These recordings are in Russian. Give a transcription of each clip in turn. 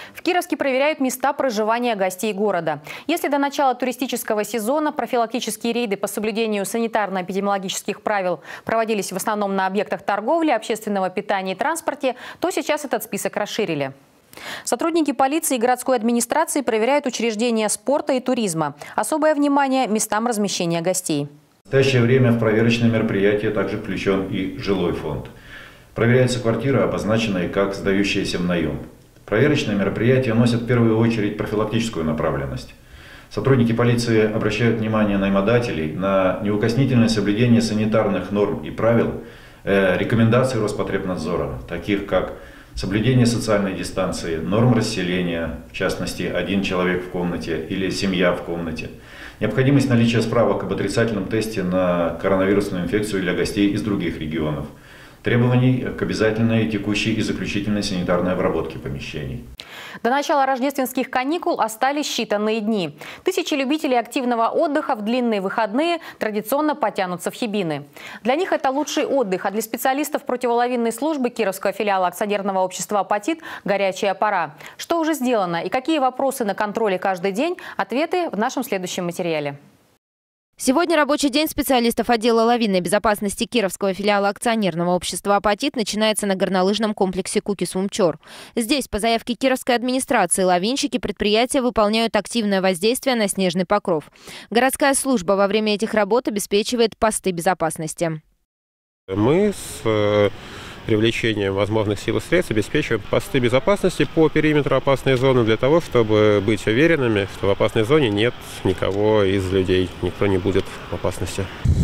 В Кировске проверяют места проживания гостей города. Если до начала туристического сезона профилактические рейды по соблюдению санитарно-эпидемиологических правил проводились в основном на объектах торговли, общественного питания и транспорте, то сейчас этот список расширили. Сотрудники полиции и городской администрации проверяют учреждения спорта и туризма. Особое внимание – местам размещения гостей. В настоящее время в проверочное мероприятие также включен и жилой фонд. Проверяются квартиры, обозначенные как сдающиеся в наем. Проверочные мероприятия носят в первую очередь профилактическую направленность. Сотрудники полиции обращают внимание наймодателей на неукоснительное соблюдение санитарных норм и правил, рекомендаций Роспотребнадзора, таких как соблюдение социальной дистанции, норм расселения, в частности, один человек в комнате или семья в комнате, необходимость наличия справок об отрицательном тесте на коронавирусную инфекцию для гостей из других регионов, требований к обязательной текущей и заключительной санитарной обработке помещений. До начала рождественских каникул остались считанные дни. Тысячи любителей активного отдыха в длинные выходные традиционно потянутся в Хибины. Для них это лучший отдых, а для специалистов противолавинной службы Кировского филиала акционерного общества «Апатит» – горячая пора. Что уже сделано и какие вопросы на контроле каждый день – ответы в нашем следующем материале. Сегодня рабочий день специалистов отдела лавинной безопасности Кировского филиала акционерного общества «Апатит» начинается на горнолыжном комплексе Куки-Сумчор. Здесь, по заявке Кировской администрации, лавинщики предприятия выполняют активное воздействие на снежный покров. Городская служба во время этих работ обеспечивает посты безопасности. Мы с привлечением возможных сил и средств обеспечиваем посты безопасности по периметру опасной зоны для того, чтобы быть уверенными, что в опасной зоне нет никого из людей, никто не будет в опасности.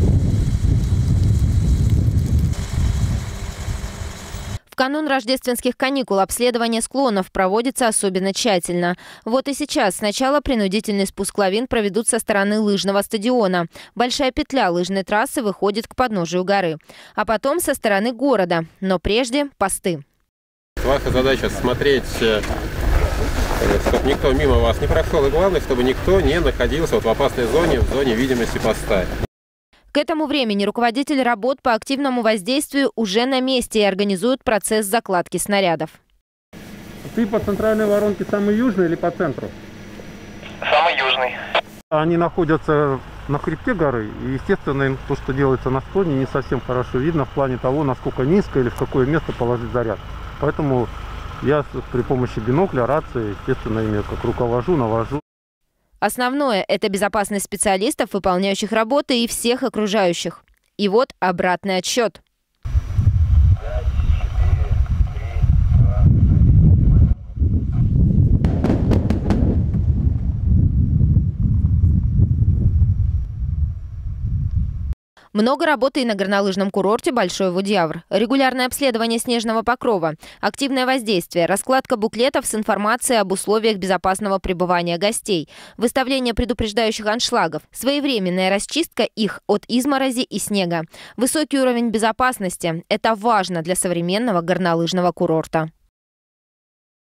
В канун рождественских каникул обследование склонов проводится особенно тщательно. Вот и сейчас сначала принудительный спуск лавин проведут со стороны лыжного стадиона. Большая петля лыжной трассы выходит к подножию горы. А потом со стороны города. Но прежде посты. Ваша задача смотреть, чтобы никто мимо вас не прошел. И главное, чтобы никто не находился в опасной зоне, в зоне видимости поста. К этому времени руководитель работ по активному воздействию уже на месте и организует процесс закладки снарядов. Ты по центральной воронке самый южный или по центру? Самый южный. Они находятся на хребте горы, и, естественно, им то, что делается на склоне, не совсем хорошо видно в плане того, насколько низко или в какое место положить заряд. Поэтому я при помощи бинокля, рации, естественно, ими как руковожу, навожу. Основное – это безопасность специалистов, выполняющих работы, и всех окружающих. И вот обратный отсчет. Много работы и на горнолыжном курорте Большой Водьявр. Регулярное обследование снежного покрова, активное воздействие, раскладка буклетов с информацией об условиях безопасного пребывания гостей, выставление предупреждающих аншлагов, своевременная расчистка их от изморози и снега. Высокий уровень безопасности – это важно для современного горнолыжного курорта.